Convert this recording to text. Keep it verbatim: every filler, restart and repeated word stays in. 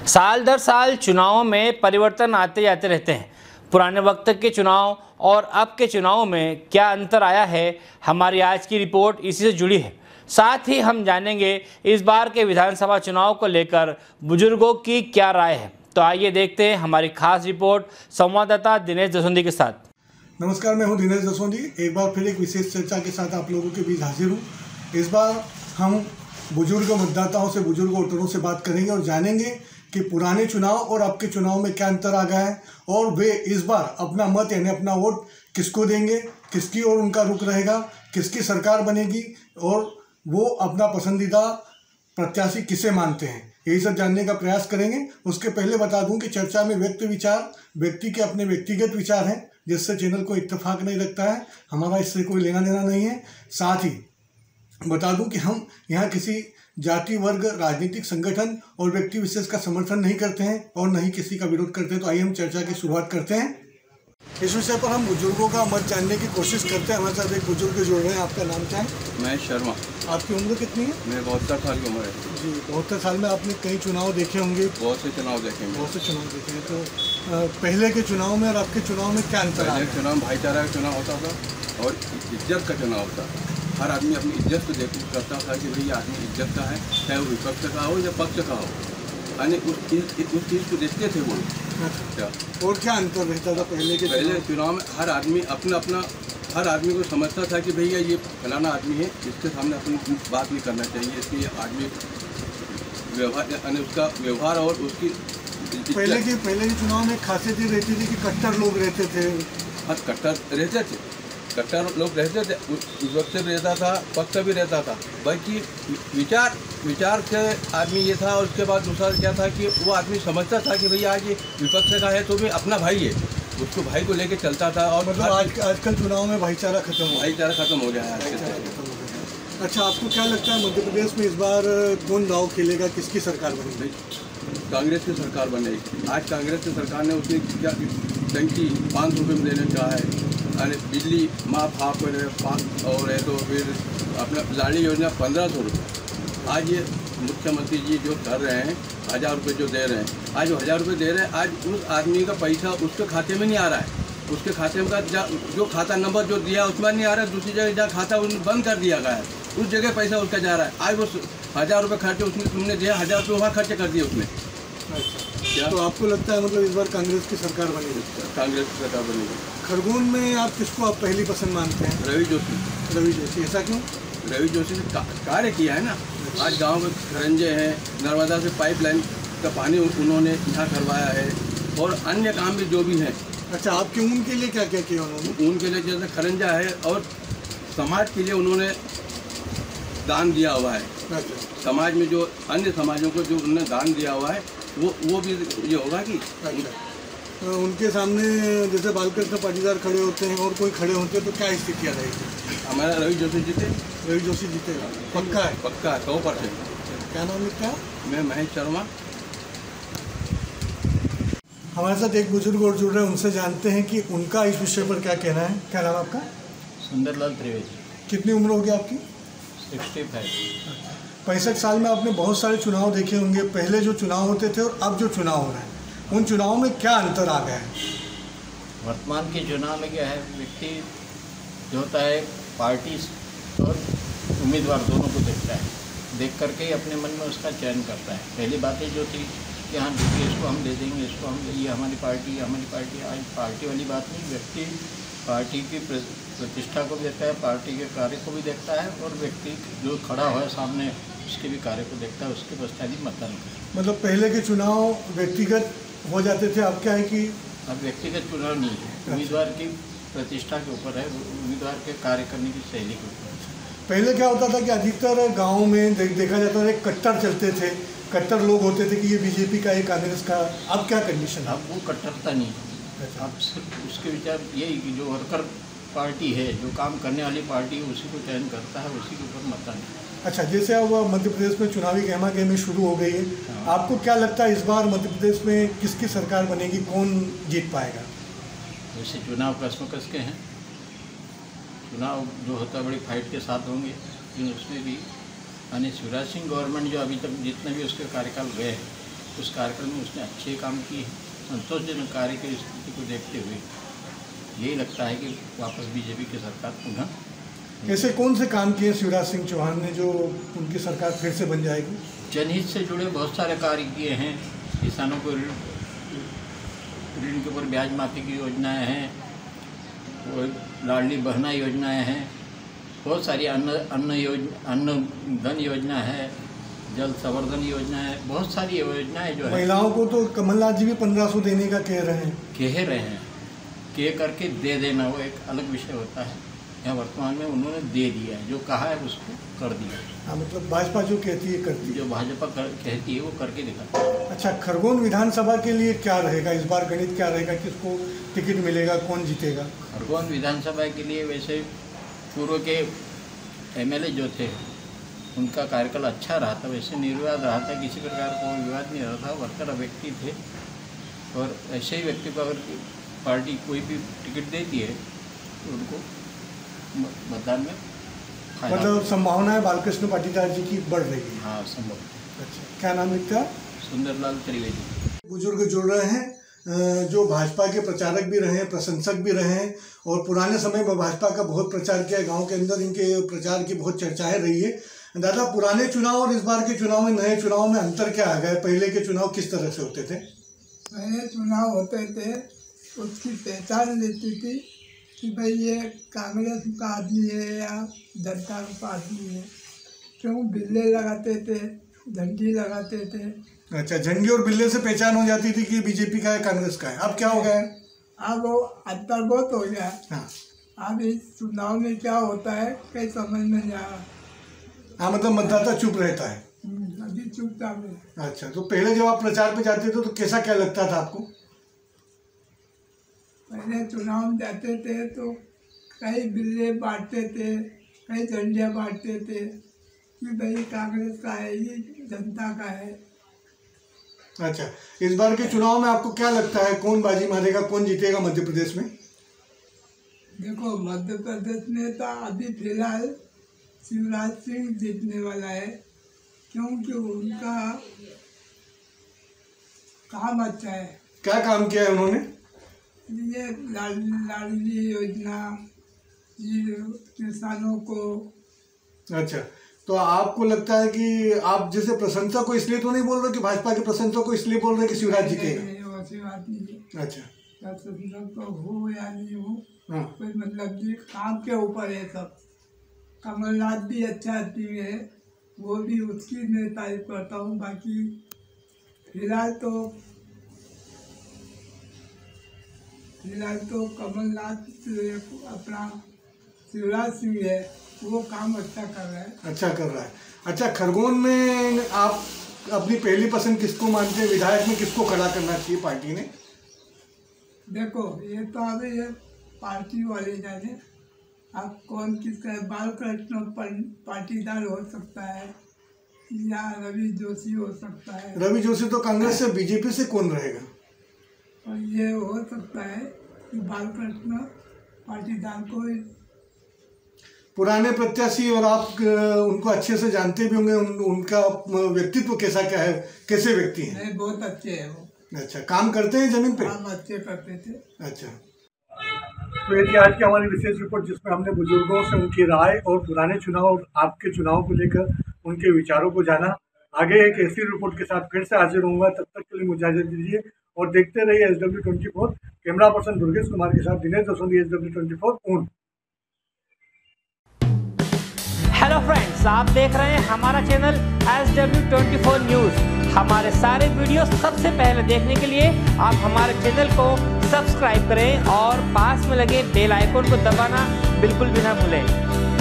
साल दर साल चुनावों में परिवर्तन आते जाते रहते हैं। पुराने वक्त के चुनाव और अब के चुनाव में क्या अंतर आया है, हमारी आज की रिपोर्ट इसी से जुड़ी है। साथ ही हम जानेंगे इस बार के विधानसभा चुनाव को लेकर बुजुर्गों की क्या राय है। तो आइए देखते हैं हमारी खास रिपोर्ट संवाददाता दिनेश जसवंती के साथ। नमस्कार, मैं हूं दिनेश जसवंती। एक बार फिर एक विशेष चर्चा के साथ आप लोगों के बीच हाजिर हूं। इस बार हम बुजुर्ग मतदाताओं से, बुजुर्ग वोटरों से बात करेंगे और जानेंगे कि पुराने चुनाव और अब के चुनाव में क्या अंतर आ गया है और वे इस बार अपना मत यानी अपना वोट किसको देंगे, किसकी ओर उनका रुख रहेगा, किसकी सरकार बनेगी और वो अपना पसंदीदा प्रत्याशी किसे मानते हैं, यही सब जानने का प्रयास करेंगे। उसके पहले बता दूं कि चर्चा में व्यक्त विचार व्यक्ति के अपने व्यक्तिगत विचार हैं, जिससे चैनल को इत्तेफाक नहीं रखता है, हमारा इससे कोई लेना देना नहीं है। साथ ही बता दूं कि हम यहाँ किसी जाति, वर्ग, राजनीतिक संगठन और व्यक्ति विशेष का समर्थन नहीं करते हैं और न ही किसी का विरोध करते हैं। तो आइए हम चर्चा की शुरुआत करते हैं। इस विषय पर हम बुजुर्गों का मत जानने की कोशिश करते हैं। हमारे साथ एक बुजुर्ग जुड़ रहे हैं। आपका नाम क्या है? महेश शर्मा। आपकी उम्र कितनी है? मैं बहत्तर साल की उम्र है जी। बहत्तर साल में आपने कई चुनाव देखे होंगे। बहुत से चुनाव देखे हैं बहुत से चुनाव देखे हैं। तो पहले के चुनाव में और आपके चुनाव में क्या अंतर है? पहले चुनाव भाईचारा का चुनाव होता था और इज्जत का चुनाव होता था। हर आदमी अपनी इज्जत को देख करता था कि भाई आदमी इज्जत का है, चाहे वो विपक्ष का हो या पक्ष का हो, यानी उस चीज़ उस चीज़ को देखते थे वो। अच्छा। और क्या अंतर रहता था पहले के? पहले चुनाव में हर आदमी अपना अपना हर आदमी को समझता था कि भैया ये फलाना आदमी है, इसके सामने अपनी बात नहीं करना चाहिए, इसके ये आदमी व्यवहार यानी उसका व्यवहार और उसकी पहले के पहले के चुनाव में खासियत ये रहती थी कि कट्टर लोग रहते थे। हाँ, कट्टर रहते थे कट्टर लोग रहते थे उस वक्त भी रहता था, पक्ष भी रहता था। बाकी विचार विचार से आदमी ये था। और उसके बाद दूसरा क्या था कि वो आदमी समझता था कि भैया आज ये विपक्ष का है तो भी अपना भाई है, उसको भाई को लेके चलता था। और मतलब आज आजकल चुनाव में भाईचारा खत्म हो भाईचारा खत्म हो गया है आज के। अच्छा, आपको क्या लगता है मध्य प्रदेश में इस बार कौन दाव खेलेगा, किसकी सरकार बनेगी? कांग्रेस की सरकार बनेगी। आज कांग्रेस की सरकार ने उसकी क्या टंकी पाँच सौ रुपये में देने का है, अरे बिजली माफ हाफ पाँच और है तो फिर अपना लाड़ी योजना पंद्रह सौ रुपये। आज ये मुख्यमंत्री जी जो कर रहे हैं, हज़ार रुपये जो दे रहे हैं, आज वो हज़ार रुपये दे रहे हैं, आज उस आदमी का पैसा उसके खाते में नहीं आ रहा है। उसके खाते में का जो खाता नंबर जो दिया उसमें नहीं आ रहा है, दूसरी जगह जहाँ खाता बंद कर दिया गया है, उस जगह पैसा उसका जा रहा है। आज वो हज़ार रुपये खर्चे उसने तुमने दिया, हज़ार रुपये वहाँ खर्चे कर दिए उसने। अच्छा, तो आपको लगता है मतलब इस बार कांग्रेस की सरकार बनेगी? कांग्रेस की सरकार बनेगी। खरगोन में आप किसको आप पहली पसंद मानते हैं? रवि जोशी। रवि जोशी, ऐसा क्यों? रवि जोशी ने कार्य किया है ना। आज गांव में खरंजे हैं, नर्मदा से पाइपलाइन का पानी उन्होंने यहाँ करवाया है और अन्य काम भी जो भी हैं। अच्छा, आपके ऊन के लिए क्या क्या किया उन्होंने? ऊन के लिए जैसे खरंजा है और समाज के लिए उन्होंने दान दिया हुआ है। अच्छा। समाज में जो अन्य समाजों को जो उन्होंने दान दिया हुआ है वो वो भी ये होगा कि अच्छा, तो उनके सामने जैसे बालकृष्ण पाटीदार खड़े होते हैं और कोई खड़े होते हैं तो क्या स्थितियाँ रहेगी? हमारा रवि जोशी जीते। रवि जोशी जीतेगा, पक्का है? पक्का है, सौ परसेंट। क्या नाम लिखता है? मैं महेश शर्मा। हमारे साथ एक बुजुर्ग और जुड़ रहे हैं, उनसे जानते हैं कि उनका इस विषय पर क्या कहना है। क्या नाम आपका? सुंदरलाल त्रिवेदी। कितनी उम्र होगी आपकी? Sixty five. पैंसठ साल में आपने बहुत सारे चुनाव देखे होंगे। पहले जो चुनाव होते थे और अब जो चुनाव हो रहे हैं, उन चुनावों में क्या अंतर आ गया है? वर्तमान के चुनाव में क्या है, व्यक्ति जो होता है पार्टी और उम्मीदवार दोनों को देखता है, देख करके ही अपने मन में उसका चयन करता है। पहली बातें जो थी कि हाँ देखिए इसको हम दे देंगे, इसको हम ये हमारी पार्टी हमारी पार्टी आज पार्टी वाली बात नहीं। व्यक्ति पार्टी की प्रतिष्ठा को भी देखता है, पार्टी के कार्य को भी देखता है और व्यक्ति जो खड़ा हुआ है सामने उसके भी कार्य को देखता है, उसके पश्चात ही मतदान करता है। मतलब पहले के चुनाव व्यक्तिगत हो जाते थे, अब क्या है कि अब व्यक्तिगत चुनाव नहीं है, उम्मीदवार की प्रतिष्ठा के ऊपर है, उम्मीदवार के कार्य करने की शैली के ऊपर। पहले क्या होता था कि अधिकतर गाँव में दे, देखा जाता था कट्टर चलते थे, कट्टर लोग होते थे कि ये बीजेपी का, ये कांग्रेस का। अब क्या कंडीशन? अब वो कट्टरता नहीं है। अब सिर्फ उसके विचार यही कि जो वर्कर पार्टी है, जो काम करने वाली पार्टी है, उसी को चयन करता है, उसी के ऊपर मतदान। अच्छा, जैसे अब मध्य प्रदेश में चुनावी गहमा गहमी शुरू हो गई है, आपको क्या लगता है इस बार मध्य प्रदेश में किसकी सरकार बनेगी, कौन जीत पाएगा? वैसे चुनाव कसमकस के हैं, चुनाव जो होता है बड़ी फाइट के साथ होंगे, लेकिन उसमें भी यानी शिवराज सिंह गवर्नमेंट जो अभी तक जितने भी उसके कार्यकाल गए उस कार्यक्रम में उसने अच्छे काम किए। संतोषजनक कार्य की स्थिति को देखते हुए यही लगता है कि वापस बीजेपी की सरकार पुनः। ऐसे कौन से काम किए शिवराज सिंह चौहान ने जो उनकी सरकार फिर से बन जाएगी? जनहित से जुड़े बहुत सारे कार्य किए हैं। किसानों को ऋण ऋण के ऊपर ब्याज माफी की योजनाएं हैं, और लाडली बहना योजनाएं हैं, बहुत सारी अन्न अन्न योजना अन्न धन योजना है, जल संवर्धन योजना है, बहुत सारी योजनाएं जो है। महिलाओं को तो कमलनाथ जी भी पंद्रह सौ देने का कह रहे हैं। कह रहे हैं कह करके दे देना वो एक अलग विषय होता है। यहाँ वर्तमान में उन्होंने दे दिया है, जो कहा है उसको कर दिया। हाँ, मतलब भाजपा जो कहती है करती है, जो भाजपा कर, कहती है वो करके दिखाती है। अच्छा, खरगोन विधानसभा के लिए क्या रहेगा इस बार? गणित क्या रहेगा? किसको टिकट मिलेगा? कौन जीतेगा? खरगोन विधानसभा के लिए वैसे पूर्व के एमएलए जो थे उनका कार्यकाल अच्छा रहा था, वैसे निर्विवाद रहा था, किसी प्रकार का कोई विवाद नहीं रहा था। वर्कर व्यक्ति थे, और ऐसे ही व्यक्ति को अगर पार्टी कोई भी टिकट देती है तो उनको मतदान में मतलब संभावना है बालकृष्ण पाटीदार जी की बढ़ रही है। हाँ, संभव। अच्छा, क्या नाम लिखता है? सुंदरलाल त्रिवेदी। बुजुर्ग जुड़ रहे हैं जो भाजपा के प्रचारक भी रहे हैं, प्रशंसक भी रहे हैं, और पुराने समय में भाजपा का बहुत प्रचार किया। गांव के अंदर इनके प्रचार की बहुत चर्चाएं रही है। दादा, पुराने चुनाव और इस बार के चुनाव में, नए चुनाव में अंतर क्या आ गया? पहले के चुनाव किस तरह से होते थे? पहले चुनाव होते थे, उसकी पहचान लेती थी कि भाई ये कांग्रेस का आदमी है या जनता का आदमी है। क्यों बिल्ले लगाते थे, झंडी लगाते थे। अच्छा, झंडी और बिल्ले से पहचान हो जाती थी कि बीजेपी का है, कांग्रेस का है। अब क्या हो गया है? अब वो अंतर बहुत हो गया। हाँ, अब इस चुनाव में क्या होता है कहीं समझ में नहीं आ रहा। हाँ, मतलब मतदाता चुप रहता है। अभी चुपचाप है। अच्छा, तो पहले जब आप प्रचार पे जाते थे तो कैसा क्या लगता था आपको? पहले चुनाव में जाते थे तो कई बिल्ले बांटते थे, कई झंडियाँ बांटते थे कि भाई कांग्रेस का है, ये जनता का है। अच्छा, इस बार के चुनाव में आपको क्या लगता है, कौन बाजी मारेगा, कौन जीतेगा मध्य प्रदेश में? देखो, मध्य प्रदेश में तो अभी फिलहाल शिवराज सिंह जीतने वाला है, क्योंकि उनका काम अच्छा है। क्या काम किया है उन्होंने? ये लाडली योजना, ये किसानों को। अच्छा, तो आपको लगता है कि आप जैसे प्रशंसा को इसलिए तो नहीं बोल रहे कि भाजपा के प्रशंसा को इसलिए बोल रहे कि शिवराज जीतेगा? वैसी बात नहीं है। अच्छा, प्रशंसा तो हो या नहीं हो, हाँ, कोई मतलब नहीं, काम के ऊपर है सब। कमलनाथ भी अच्छा आदमी है, वो भी उसकी मैं तारीफ करता हूँ। बाकी फिलहाल तो फिलहाल तो कमलनाथ अपना शिवराज सिंह है, वो काम अच्छा कर रहा है। अच्छा कर रहा है। अच्छा, खरगोन में आप अपनी पहली पसंद किसको मानते हैं? विधायक में किसको खड़ा करना चाहिए पार्टी ने? देखो, ये तो अभी ये पार्टी वाले जाने, आप कौन किसका है। बालकृष्ण पाटीदार हो सकता है या रवि जोशी हो सकता है। रवि जोशी तो कांग्रेस से, बीजेपी से कौन रहेगा? और ये हो सकता है कि बालकृष्ण पाटीदार को। पुराने प्रत्याशी और आप उनको अच्छे से जानते भी होंगे, उन, उनका व्यक्तित्व कैसा क्या है, कैसे व्यक्ति हैं? नहीं, बहुत अच्छे हैं वो। अच्छा, काम करते हैं जमीन पे? काम अच्छे करते थे। अच्छा, तो ये थी आज की हमारी विशेष रिपोर्ट, जिसमें हमने बुजुर्गों से उनकी राय और पुराने चुनाव और आपके चुनाव को लेकर उनके विचारों को जाना। आगे एक ऐसी रिपोर्ट के साथ फिर से हाजिर होऊंगा, तब तक के लिए मुझे इजाजत दीजिए और देखते रहिए S W twenty four. Camera person Durgesh Kumar के साथ Dinesh Dasondi, S W twenty four ऊन। हेलो फ्रेंड्स, आप देख रहे हैं हमारा channel S W twenty four news. हमारे सारे वीडियो सबसे पहले देखने के लिए आप हमारे चैनल को सब्सक्राइब करें और पास में लगे बेल आइकन को दबाना बिल्कुल भी ना भूलें।